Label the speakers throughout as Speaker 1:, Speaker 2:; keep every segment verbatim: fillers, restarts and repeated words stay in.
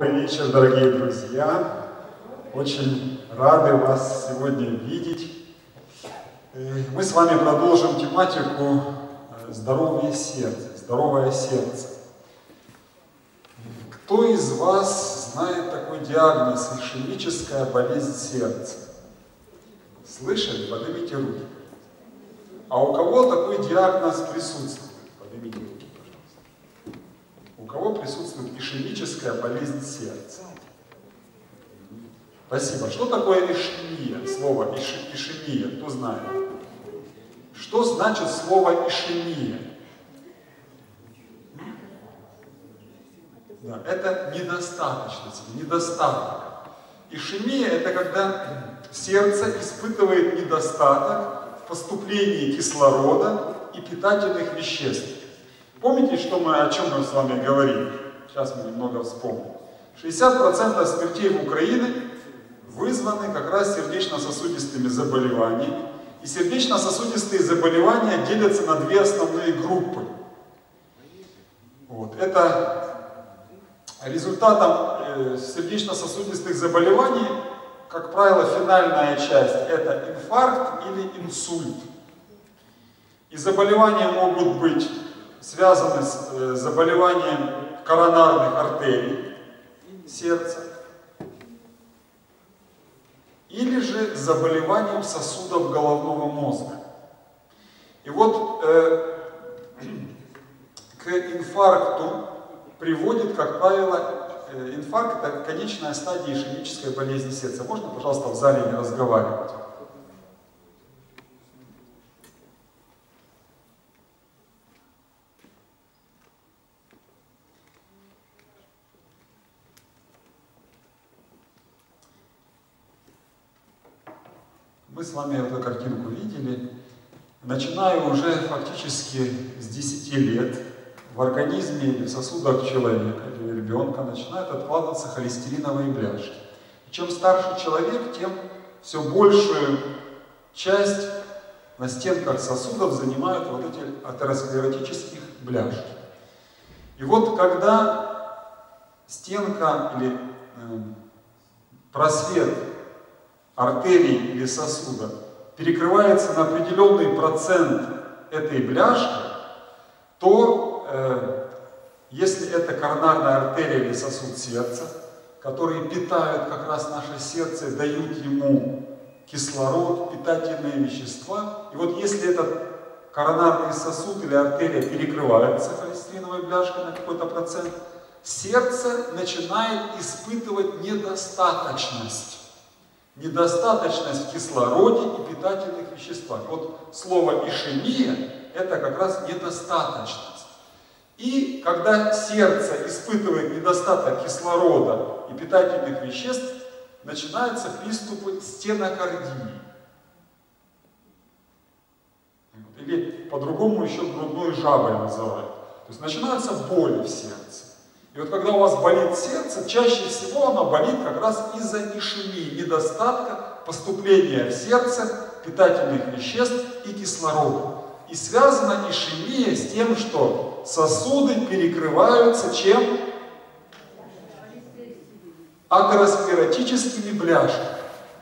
Speaker 1: Добрый вечер, дорогие друзья! Очень рады вас сегодня видеть. Мы с вами продолжим тематику «Здоровое сердце», «Здоровое сердце». Кто из вас знает такой диагноз – ишемическая болезнь сердца? Слышали? Поднимите руки. А у кого такой диагноз присутствует? Поднимите руки, пожалуйста. У кого присутствует ишемическая болезнь сердца? Спасибо. Что такое ишемия? Слово иш, ишемия, кто знает? Что значит слово ишемия? Да, это недостаточность, недостаток. Ишемия – это когда сердце испытывает недостаток в поступлении кислорода и питательных веществ. Помните, что мы, о чем мы с вами говорили? Сейчас мы немного вспомним. шестьдесят процентов смертей в Украине вызваны как раз сердечно-сосудистыми заболеваниями. И сердечно-сосудистые заболевания делятся на две основные группы. Вот. Это результатом э, сердечно-сосудистых заболеваний, как правило, финальная часть – это инфаркт или инсульт. И заболевания могут быть связаны с э, заболеванием коронарных артерий сердца или же с заболеванием сосудов головного мозга. И вот э, к инфаркту приводит, как правило, э, инфаркт – это конечная стадия ишемической болезни сердца. Можно, пожалуйста, в зале не разговаривать? Мы с вами эту картинку видели. Начиная уже фактически с десяти лет в организме или в сосудах человека или ребенка начинают откладываться холестериновые бляшки. И чем старше человек, тем все большую часть на стенках сосудов занимают вот эти атеросклеротических бляшки. И вот когда стенка или э, просвет артерии или сосуда перекрывается на определенный процент этой бляшки, то э, если это коронарная артерия или сосуд сердца, которые питают как раз наше сердце, дают ему кислород, питательные вещества, и вот если этот коронарный сосуд или артерия перекрывается холестериновой бляшкой на какой-то процент, сердце начинает испытывать недостаточность. Недостаточность в кислороде и питательных веществах. Вот слово ишемия – это как раз недостаточность. И когда сердце испытывает недостаток кислорода и питательных веществ, начинаются приступы стенокардии. Или по-другому еще грудной жабой называют. То есть начинаются боли в сердце. И вот когда у вас болит сердце, чаще всего оно болит как раз из-за ишемии, недостатка поступления в сердце питательных веществ и кислорода. И связана ишемия с тем, что сосуды перекрываются чем? Атеросклеротическими бляшками.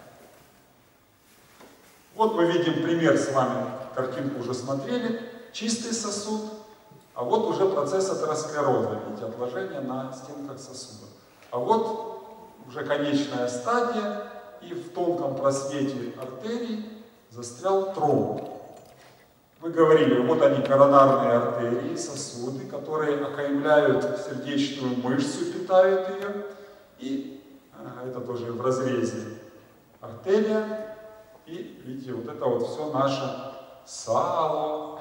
Speaker 1: Вот мы видим пример с вами, картинку уже смотрели, чистый сосуд. А вот уже процесс атеросклероза, видите, отложение на стенках сосуда. А вот уже конечная стадия, и в тонком просвете артерий застрял тромб. Мы говорили, вот они, коронарные артерии, сосуды, которые окаймляют сердечную мышцу, питают ее. И а, это тоже в разрезе артерия. И видите, вот это вот все наше сало,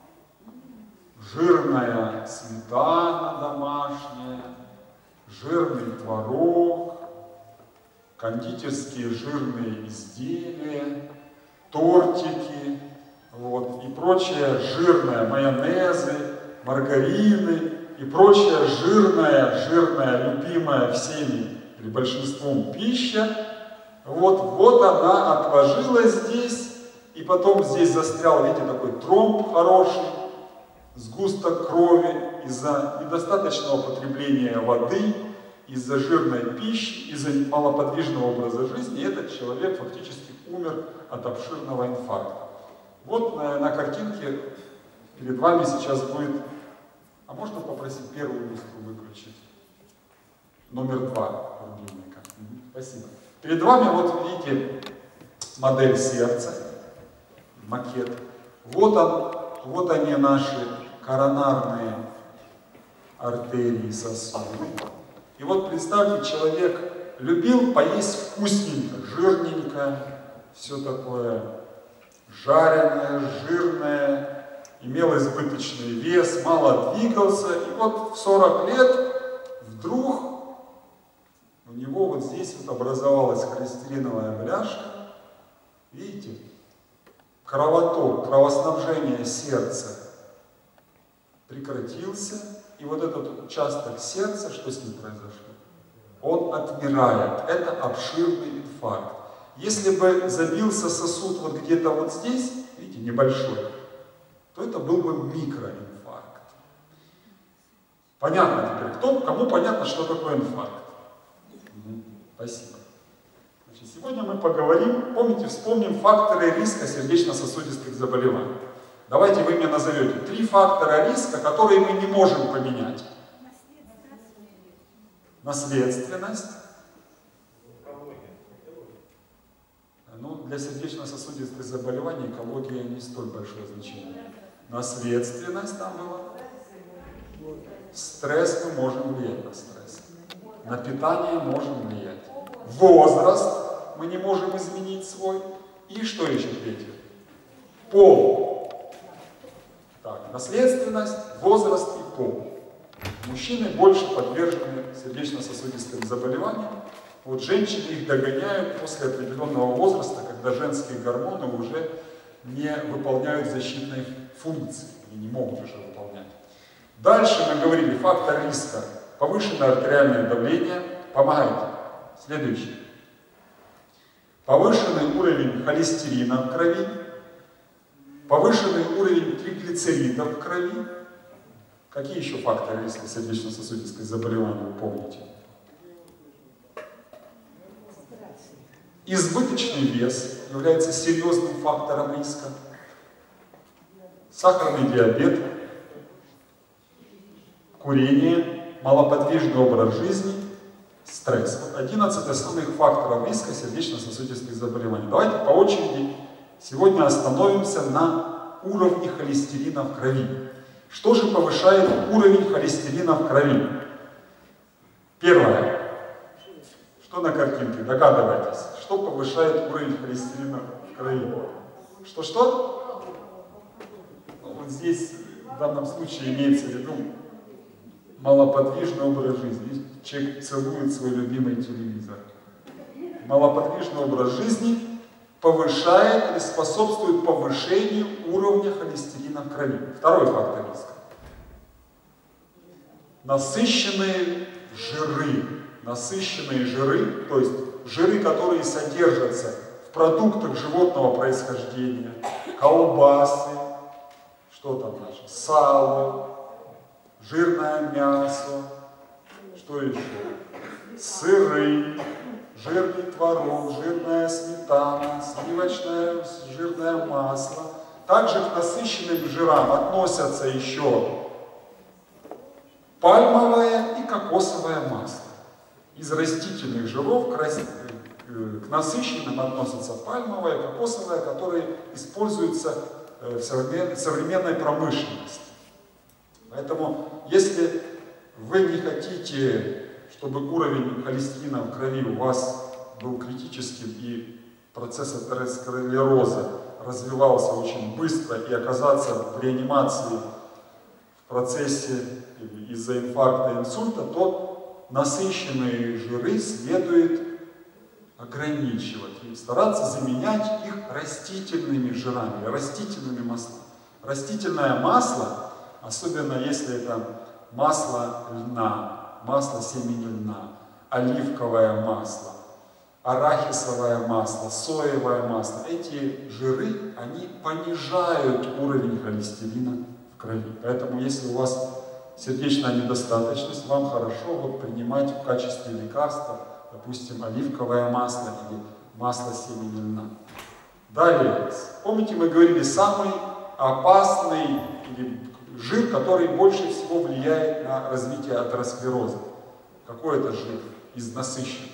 Speaker 1: жирная сметана домашняя, жирный творог, кондитерские жирные изделия, тортики, вот, и прочее жирное, майонезы, маргарины и прочая жирная, жирная, любимая всеми или большинством пища. Вот, вот она отложилась здесь, и потом здесь застрял, видите, такой тромб хороший, сгусток крови из-за недостаточного потребления воды, из-за жирной пищи, из-за малоподвижного образа жизни, этот человек фактически умер от обширного инфаркта. Вот на, на картинке перед вами сейчас будет, а можно попросить первую люстру выключить? Номер два рубильника. Спасибо. Перед вами вот видите модель сердца, макет. Вот он, вот они наши коронарные артерии, сосуды. И вот представьте, человек любил поесть вкусненько, жирненько, все такое жареное, жирное, имел избыточный вес, мало двигался. И вот в сорок лет вдруг у него вот здесь вот образовалась холестериновая бляшка. Видите? Кровоток, кровоснабжение сердца прекратился. И вот этот участок сердца, что с ним произошло? Он отмирает. Это обширный инфаркт. Если бы забился сосуд вот где-то вот здесь, видите, небольшой, то это был бы микроинфаркт. Понятно теперь, кто, кому понятно, что такое инфаркт? Спасибо. Значит, сегодня мы поговорим, помните, вспомним факторы риска сердечно-сосудистых заболеваний. Давайте вы мне назовете три фактора риска, которые мы не можем поменять. Наследственность. Ну, для сердечно-сосудистых заболеваний экология не столь большое значение. Наследственность там была. Стресс, мы можем влиять на стресс. На питание можем влиять. Возраст мы не можем изменить свой. И что еще третье? Пол. Так, наследственность, возраст и пол. Мужчины больше подвержены сердечно-сосудистым заболеваниям. Вот женщины их догоняют после определенного возраста, когда женские гормоны уже не выполняют защитные функции. Они не могут уже выполнять. Дальше мы говорили, фактор риска. Повышенное артериальное давление. Помогайте. Следующий. Повышенный уровень холестерина в крови. Повышенный уровень триглицеридов в крови. Какие еще факторы риска сердечно-сосудистых заболеваний вы помните? Избыточный вес является серьезным фактором риска. Сахарный диабет, курение, малоподвижный образ жизни, стресс. Вот одиннадцать основных факторов риска сердечно-сосудистых заболеваний. Давайте по очереди сегодня остановимся на уровне холестерина в крови. Что же повышает уровень холестерина в крови? Первое. Что на картинке? Догадывайтесь. Что повышает уровень холестерина в крови? Что-что? Ну, вот здесь в данном случае имеется в виду малоподвижный образ жизни. Человек целует свой любимый телевизор. Малоподвижный образ жизни повышает или способствует повышению уровня холестерина в крови. Второй фактор риска. Насыщенные жиры. Насыщенные жиры, то есть жиры, которые содержатся в продуктах животного происхождения, колбасы, что там наше, сало, жирное мясо, что еще, сыры, жирный творог, жирная сметана, сливочное жирное масло. Также к насыщенным жирам относятся еще пальмовое и кокосовое масло. Из растительных жиров к, раст... к насыщенным относятся пальмовое, кокосовое, которые используются в современной промышленности. Поэтому, если вы не хотите, чтобы уровень холестерина в крови у вас был критическим и процесс атеросклероза развивался очень быстро и оказаться в реанимации в процессе из-за инфаркта и инсульта, то насыщенные жиры следует ограничивать и стараться заменять их растительными жирами, растительными маслами. Растительное масло, особенно если это масло льна, масло семени льна, оливковое масло, арахисовое масло, соевое масло, эти жиры, они понижают уровень холестерина в крови. Поэтому если у вас сердечная недостаточность, вам хорошо вот принимать в качестве лекарства, допустим, оливковое масло или масло семени льна. Далее, помните, мы говорили, самый опасный или жир, который больше всего влияет на развитие атеросклероза. Какой это жир из насыщенных?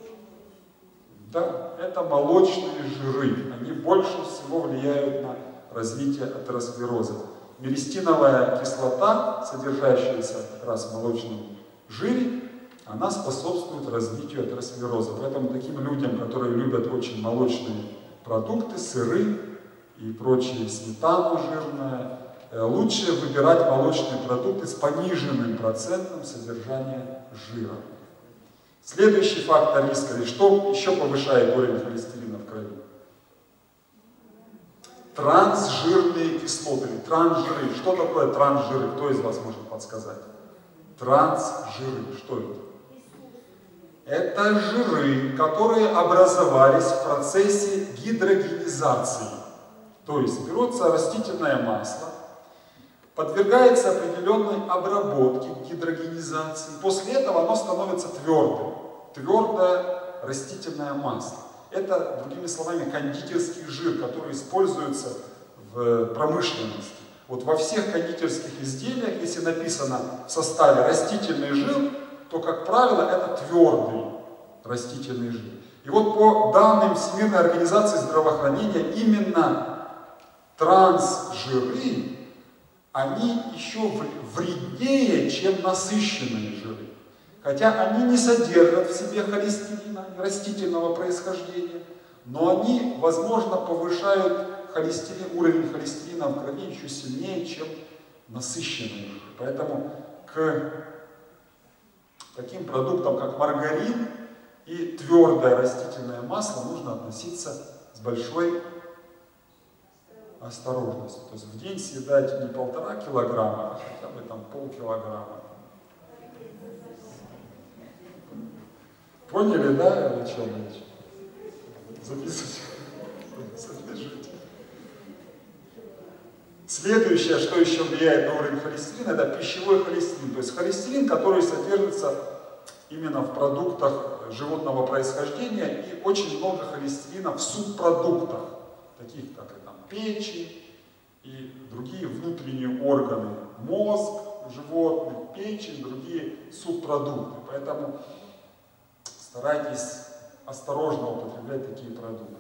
Speaker 1: Да, это молочные жиры. Они больше всего влияют на развитие атеросклероза. Меристиновая кислота, содержащаяся как раз в молочном жире, она способствует развитию атеросклероза. Поэтому таким людям, которые любят очень молочные продукты, сыры и прочие, сметану жирную, лучше выбирать молочные продукты с пониженным процентом содержания жира. Следующий фактор риска, что еще повышает уровень холестерина в крови? Трансжирные кислоты, трансжиры. Что такое трансжиры? Кто из вас может подсказать? Трансжиры, что это? Это жиры, которые образовались в процессе гидрогенизации. То есть берется растительное масло, подвергается определенной обработке гидрогенизации. После этого оно становится твердым. Твердое растительное масло. Это, другими словами, кондитерский жир, который используется в промышленности. Вот во всех кондитерских изделиях, если написано в составе растительный жир, то, как правило, это твердый растительный жир. И вот по данным Всемирной организации здравоохранения, именно трансжиры, они еще вреднее, чем насыщенные жиры. Хотя они не содержат в себе холестерина растительного происхождения, но они, возможно, повышают холестерин, уровень холестерина в крови еще сильнее, чем насыщенные жиры. Поэтому к таким продуктам, как маргарин и твердое растительное масло, нужно относиться с большой осторожностью. То есть в день съедать не полтора килограмма, а хотя бы там полкилограмма. Поняли, да, о чем речь? Записывайте. Запишите. Следующее, что еще влияет на уровень холестерина, это пищевой холестерин. То есть холестерин, который содержится именно в продуктах животного происхождения, и очень много холестерина в субпродуктах, таких как и там, печень и другие внутренние органы, мозг животных, печень, другие субпродукты. Поэтому старайтесь осторожно употреблять такие продукты.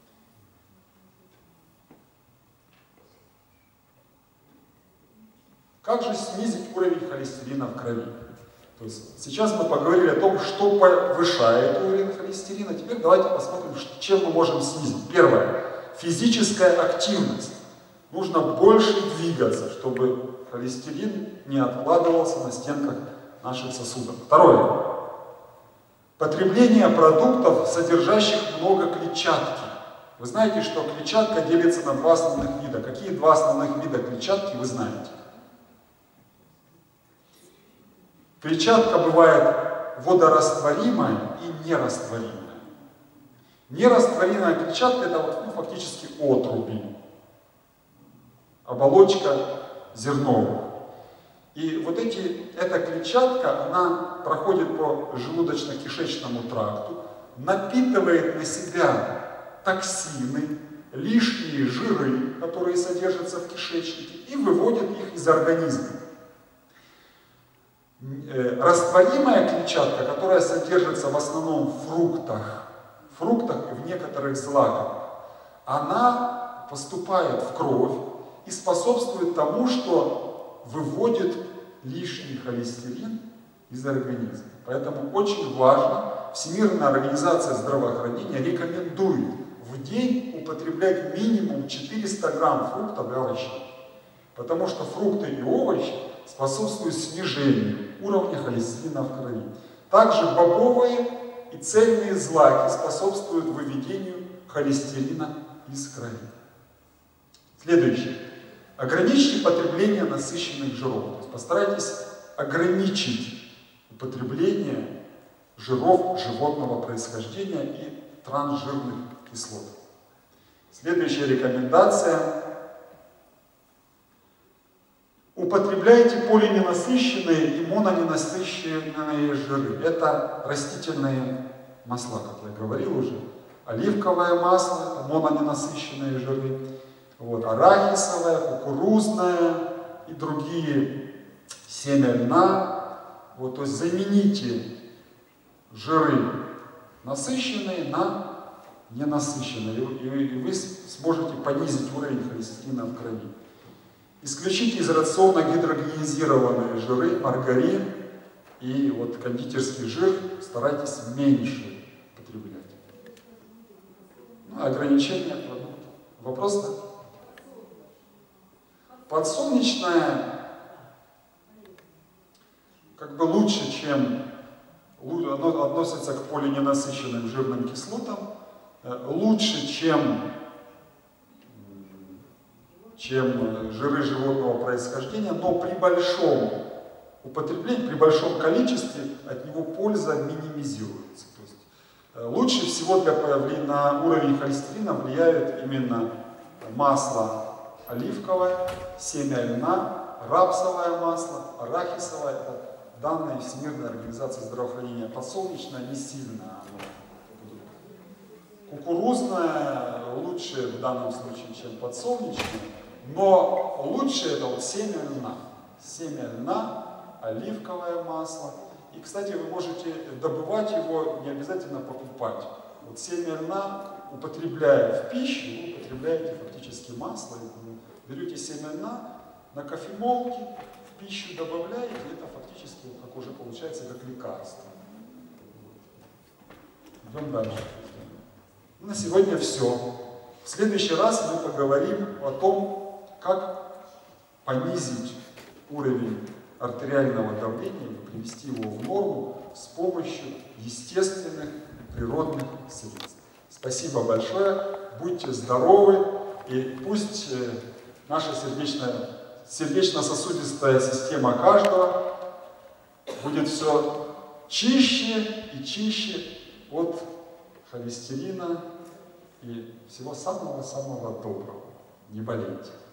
Speaker 1: Как же снизить уровень холестерина в крови? То есть сейчас мы поговорили о том, что повышает уровень холестерина. Теперь давайте посмотрим, чем мы можем снизить. Первое. Физическая активность. Нужно больше двигаться, чтобы холестерин не откладывался на стенках наших сосудов. Второе. Потребление продуктов, содержащих много клетчатки. Вы знаете, что клетчатка делится на два основных вида. Какие два основных вида клетчатки вы знаете? Клетчатка бывает водорастворимая и нерастворимая. Нерастворимая клетчатка – это вот, ну, фактически отруби, оболочка зерновых. И вот эти, эта клетчатка, она проходит по желудочно-кишечному тракту, напитывает на себя токсины, лишние жиры, которые содержатся в кишечнике, и выводит их из организма. Растворимая клетчатка, которая содержится в основном в фруктах, фруктах и в некоторых злаках, она поступает в кровь и способствует тому, что выводит лишний холестерин из организма. Поэтому очень важно, Всемирная организация здравоохранения рекомендует в день употреблять минимум четыреста грамм фруктов и овощей. Потому что фрукты и овощи способствуют снижению уровня холестерина в крови. Также бобовые и цельные злаки способствуют выведению холестерина из крови. Следующее. Ограничьте потребление насыщенных жиров. То есть постарайтесь ограничить употребление жиров животного происхождения и трансжирных кислот. Следующая рекомендация. Употребление употребляйте полиненасыщенные и мононенасыщенные жиры. Это растительные масла, как я говорил уже. Оливковое масло, мононенасыщенные жиры. Вот, арахисовое, кукурузное и другие, семя льна. Вот, то есть замените жиры насыщенные на ненасыщенные, и вы сможете понизить уровень холестерина в крови. Исключите из рациона гидрогенизированные жиры, маргарин и вот кондитерский жир старайтесь меньше потреблять. Ну, ограничения продуктов. Вопрос, да? Подсолнечное как бы лучше, чем оно относится к полиненасыщенным жирным кислотам, лучше, чем, чем жиры животного происхождения, но при большом употреблении, при большом количестве от него польза минимизируется. То есть лучше всего для, на уровень холестерина влияют именно масло оливковое, семя льна, рапсовое масло, арахисовое. Это данные Всемирной организации здравоохранения. Подсолнечное не сильно. Кукурузное лучше в данном случае, чем подсолнечное, но лучше это вот семя льна. Семя льна, оливковое масло. И, кстати, вы можете добывать его, не обязательно покупать. Вот семя льна, употребляя в пищу, вы употребляете фактически масло. Берете семя льна на кофемолке, в пищу добавляете, это фактически, как уже получается, как лекарство. Идем дальше. На сегодня все. В следующий раз мы поговорим о том, как понизить уровень артериального давления и привести его в норму с помощью естественных природных средств. Спасибо большое, будьте здоровы, и пусть наша сердечная, сердечно-сосудистая система каждого будет все чище и чище от холестерина и всего самого-самого доброго. Не болейте.